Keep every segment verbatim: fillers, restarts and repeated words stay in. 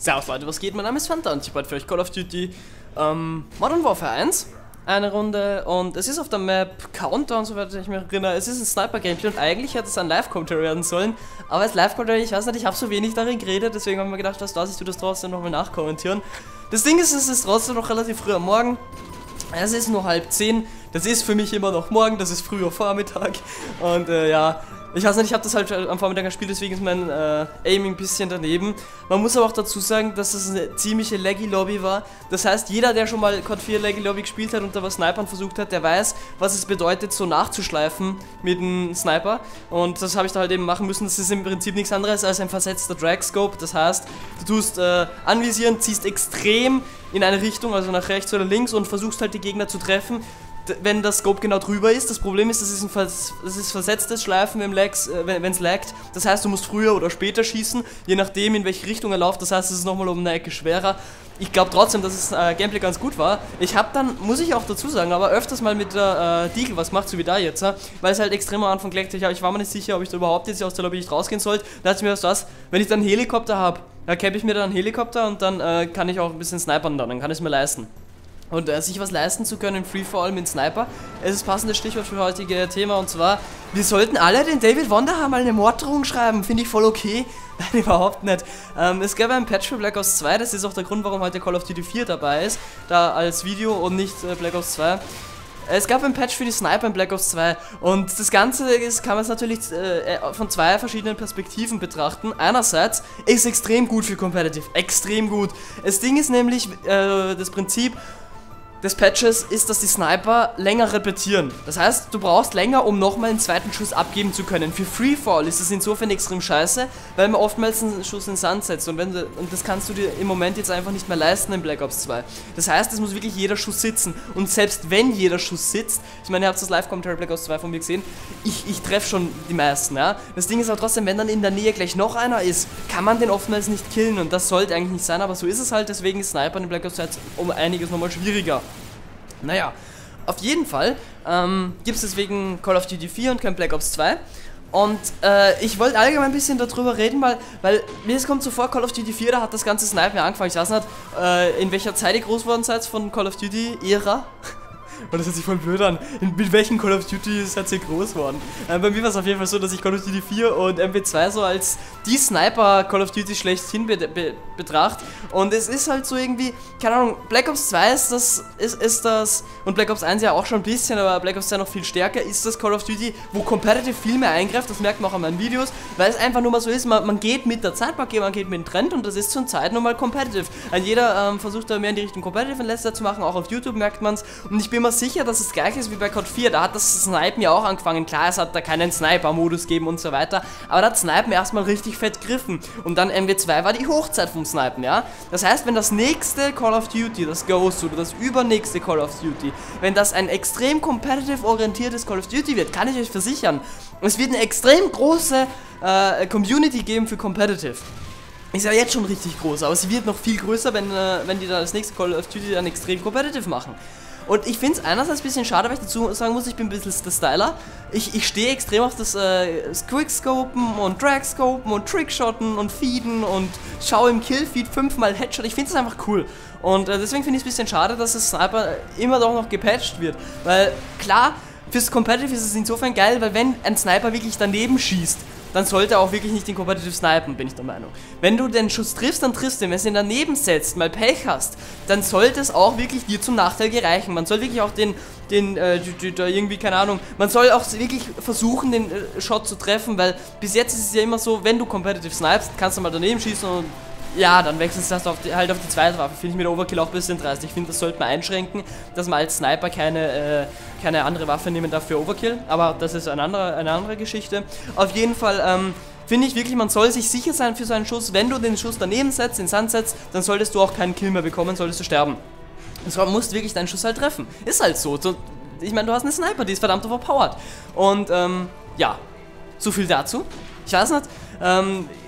Servus Leute, was geht? Mein Name ist Fanta und ich bald für euch Call of Duty ähm, Modern Warfare eins. Eine Runde und es ist auf der Map Countdown, soweit ich mich erinnere. Es ist ein Sniper-Gameplay und eigentlich hätte es ein Live-Commentary werden sollen. Aber als Live-Commentary, ich weiß nicht, ich habe so wenig darin geredet, deswegen haben wir gedacht, was da, ich tue das trotzdem nochmal nachkommentieren. Das Ding ist, es ist trotzdem noch relativ früh am Morgen. Es ist nur halb zehn. Das ist für mich immer noch morgen, das ist früher Vormittag. Und äh, ja, ich weiß nicht, ich habe das halt am Vormittag gespielt, deswegen ist mein äh, Aiming ein bisschen daneben. Man muss aber auch dazu sagen, dass es eine ziemliche laggy Lobby war. Das heißt, jeder, der schon mal C O D vier Laggy Lobby gespielt hat und da was Snipern versucht hat, der weiß, was es bedeutet, so nachzuschleifen mit einem Sniper. Und das habe ich da halt eben machen müssen. Das ist im Prinzip nichts anderes als ein versetzter Drag-Scope. Das heißt, du tust äh, anvisieren, ziehst extrem in eine Richtung, also nach rechts oder links und versuchst halt die Gegner zu treffen, wenn das Scope genau drüber ist. Das Problem ist, das ist ein vers das ist versetztes Schleifen, wenn es äh, laggt. Das heißt, du musst früher oder später schießen, je nachdem in welche Richtung er läuft. Das heißt, es ist nochmal um eine Ecke schwerer. Ich glaube trotzdem, dass das äh, Gameplay ganz gut war. Ich habe dann, muss ich auch dazu sagen, aber öfters mal mit der äh, Deagle was gemacht, so wie da jetzt, äh, weil es halt extrem am Anfang laggt. Ich, ich war mir nicht sicher, ob ich da überhaupt jetzt aus der Lobby nicht rausgehen sollte. Da dachte ich mir, was das, wenn ich dann einen Helikopter habe, dann cappe ich mir dann einen Helikopter und dann äh, kann ich auch ein bisschen snipern dann, dann kann ich es mir leisten. Und äh, sich was leisten zu können in Free For All mit Sniper, es ist das passende Stichwort für heutige Thema, und zwar, wir sollten alle den David Wonderham mal eine Morddrohung schreiben, finde ich voll okay. Nein, überhaupt nicht. Ähm, es gab einen Patch für Black Ops zwei, das ist auch der Grund, warum heute Call of Duty vier dabei ist, da als Video und nicht äh, Black Ops zwei. Es gab ein Patch für die Sniper in Black Ops zwei und das Ganze ist, kann man es natürlich äh, von zwei verschiedenen Perspektiven betrachten. Einerseits ist es extrem gut für Competitive, extrem gut. Das Ding ist nämlich, äh, das Prinzip des Patches ist, dass die Sniper länger repetieren. Das heißt, du brauchst länger, um nochmal einen zweiten Schuss abgeben zu können. Für Free For All ist das insofern extrem scheiße, weil man oftmals einen Schuss in den Sand setzt und, wenn du, und das kannst du dir im Moment jetzt einfach nicht mehr leisten in Black Ops zwei. Das heißt, es muss wirklich jeder Schuss sitzen und selbst wenn jeder Schuss sitzt, ich meine, ihr habt das Live-Commentary Black Ops zwei von mir gesehen, ich, ich treffe schon die meisten, ja. Das Ding ist aber trotzdem, wenn dann in der Nähe gleich noch einer ist, kann man den oftmals nicht killen und das sollte eigentlich nicht sein, aber so ist es halt, deswegen ist Sniper in Black Ops zwei um einiges nochmal schwieriger. Naja, auf jeden Fall ähm, gibt es deswegen Call of Duty vier und kein Black Ops zwei. Und äh, ich wollte allgemein ein bisschen darüber reden, weil, weil mir es kommt so vor, Call of Duty vier, da hat das ganze Snipen angefangen. Ich weiß nicht, äh, in welcher Zeit ihr groß geworden seid von Call of Duty Ära. Und das hört sich voll blöd an. In, mit welchen Call of Duty seid ihr groß geworden? Äh, bei mir war es auf jeden Fall so, dass ich Call of Duty vier und M W zwei so als die Sniper Call of Duty schlechthin be be betracht. Und es ist halt so irgendwie, keine Ahnung, Black Ops zwei ist das, ist, ist das, und Black Ops eins ja auch schon ein bisschen, aber Black Ops zwei noch viel stärker, ist das Call of Duty, wo Competitive viel mehr eingreift. Das merkt man auch an meinen Videos, weil es einfach nur mal so ist, man, man geht mit der Zeit, man geht, man geht mit dem Trend und das ist zur Zeit nun mal Competitive. Also jeder ähm, versucht da mehr in die Richtung Competitive in letzter Zeit zu machen, auch auf YouTube merkt man es. Und ich bin mir sicher, dass es gleich ist wie bei C O D vier, da hat das Snipen ja auch angefangen. Klar, es hat da keinen Sniper-Modus gegeben und so weiter, aber da hat Snipen erstmal richtig fett gegriffen. Und dann M W zwei war die Hochzeit vom Snipen, ja. Das heißt, wenn das nächste Call of Duty, das Ghost oder das übernächste Call of Duty, wenn das ein extrem competitive orientiertes Call of Duty wird, kann ich euch versichern, es wird eine extrem große äh, Community geben für Competitive. Ist ja jetzt schon richtig groß, aber sie wird noch viel größer, wenn, äh, wenn die da das nächste Call of Duty dann extrem competitive machen. Und ich finde es einerseits ein bisschen schade, weil ich dazu sagen muss, ich bin ein bisschen der Styler. Ich, ich stehe extrem auf das äh, Quickscopen und Dragscopen und Trickshotten und Feeden und schaue im Killfeed fünfmal Headshot. Ich finde es einfach cool. Und äh, deswegen finde ich es ein bisschen schade, dass das Sniper immer doch noch gepatcht wird. Weil klar, fürs Competitive ist es insofern geil, weil wenn ein Sniper wirklich daneben schießt, dann sollte er auch wirklich nicht den Competitive snipen, bin ich der Meinung. Wenn du den Schuss triffst, dann triffst du ihn. Wenn du ihn daneben setzt, mal Pech hast, dann sollte es auch wirklich dir zum Nachteil gereichen. Man soll wirklich auch den, den, äh, da irgendwie, keine Ahnung, man soll auch wirklich versuchen, den äh, Shot zu treffen, weil bis jetzt ist es ja immer so, wenn du Competitive snipest, kannst du mal daneben schießen und ja, dann wechselst du das auf die, halt auf die zweite Waffe. Finde ich mit der Overkill auch ein bisschen dreist. Ich finde, das sollte man einschränken, dass man als Sniper keine, äh, keine andere Waffe nehmen darf für Overkill. Aber das ist eine andere, eine andere Geschichte. Auf jeden Fall ähm, finde ich wirklich, man soll sich sicher sein für so einen Schuss. Wenn du den Schuss daneben setzt, in den Sand setzt, dann solltest du auch keinen Kill mehr bekommen, solltest du sterben. Du musst wirklich deinen Schuss halt treffen. Ist halt so. Ich meine, du hast eine Sniper, die ist verdammt overpowered. Und ähm, ja, so viel dazu. Ich weiß nicht, ähm,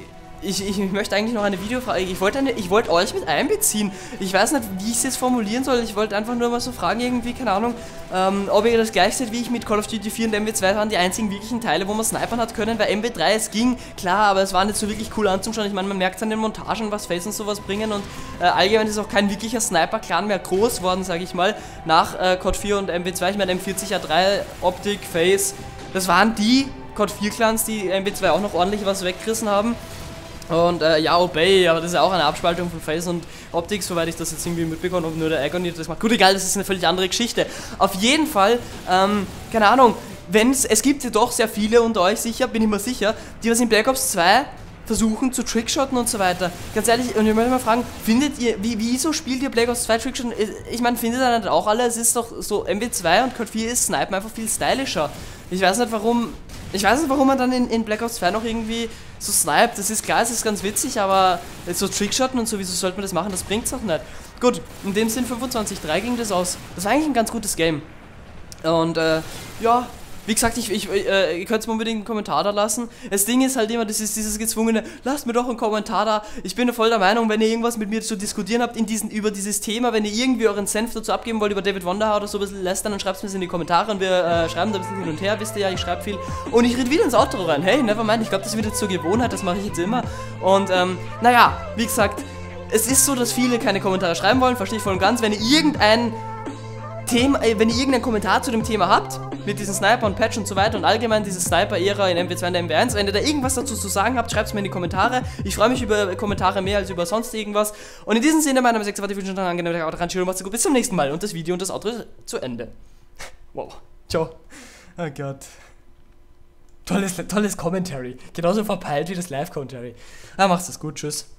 ich, ich möchte eigentlich noch eine Videofrage, ich wollte eine, ich wollte euch mit einbeziehen. Ich weiß nicht, wie ich es jetzt formulieren soll, ich wollte einfach nur mal so fragen irgendwie, keine Ahnung, ähm, ob ihr das gleich seht wie ich mit Call of Duty vier und M W zwei waren die einzigen wirklichen Teile, wo man snipern hat können, bei M W drei es ging, klar, aber es war nicht so wirklich cool anzuschauen. Ich meine, man merkt an den Montagen, was Face und sowas bringen und äh, allgemein ist auch kein wirklicher Sniper-Clan mehr groß worden, sage ich mal, nach äh, C O D vier und M W zwei. Ich meine, M vierzig A drei, Optik, Face, das waren die C O D vier Clans, die M W zwei auch noch ordentlich was weggerissen haben. Und äh, ja, Obey, aber das ist ja auch eine Abspaltung von Face und Optik, soweit ich das jetzt irgendwie mitbekommen habe, nur der Agony das macht. Gut, egal, das ist eine völlig andere Geschichte. Auf jeden Fall, ähm, keine Ahnung, wenn's, es gibt ja doch sehr viele unter euch sicher, bin ich mir sicher, die was in Black Ops zwei versuchen zu trickshotten und so weiter. Ganz ehrlich, und ich möchte mal fragen, findet ihr, wie, wieso spielt ihr Black Ops zwei Trickshotten? Ich meine, findet ihr nicht auch alle, es ist doch so, M W zwei und C O D vier ist Snipen einfach viel stylischer. Ich weiß nicht warum, ich weiß nicht warum man dann in, in Black Ops zwei noch irgendwie so sniped. Das ist klar, es ist ganz witzig, aber so Trickshotten und so, wieso sollte man das machen? Das bringt's auch nicht. Gut, in dem Sinn fünfundzwanzig drei ging das aus. Das war eigentlich ein ganz gutes Game. Und äh, ja, wie gesagt, ich, ich, äh, ihr könnt mir unbedingt einen Kommentar da lassen. Das Ding ist halt immer, das ist dieses gezwungene, lasst mir doch einen Kommentar da. Ich bin voll der Meinung, wenn ihr irgendwas mit mir zu diskutieren habt in diesen, über dieses Thema, wenn ihr irgendwie euren Senf dazu abgeben wollt über David Wonderhard oder so ein bisschen lästern, dann schreibt es mir in die Kommentare und wir äh, schreiben da ein bisschen hin und her, wisst ihr ja, ich schreibe viel. Und ich rede wieder ins Outro rein. Hey, nevermind, ich glaube, das wird jetzt zur Gewohnheit, das mache ich jetzt immer. Und ähm, naja, wie gesagt, es ist so, dass viele keine Kommentare schreiben wollen, verstehe ich voll und ganz. Wenn ihr irgendein Thema, wenn ihr irgendeinen Kommentar zu dem Thema habt, mit diesen Sniper und Patch und so weiter und allgemein diese Sniper-Ära in M W zwei und M W eins, wenn ihr da irgendwas dazu zu sagen habt, schreibt es mir in die Kommentare. Ich freue mich über Kommentare mehr als über sonst irgendwas. Und in diesem Sinne, mein Name ist Sechser, ich wünsche euch einen angenehmen Tag, macht's gut, bis zum nächsten Mal und das Video und das Outro ist zu Ende. Wow, ciao. Oh Gott. Tolles, tolles Commentary. Genauso verpeilt wie das Live-Commentary. Ah, macht's das gut, tschüss.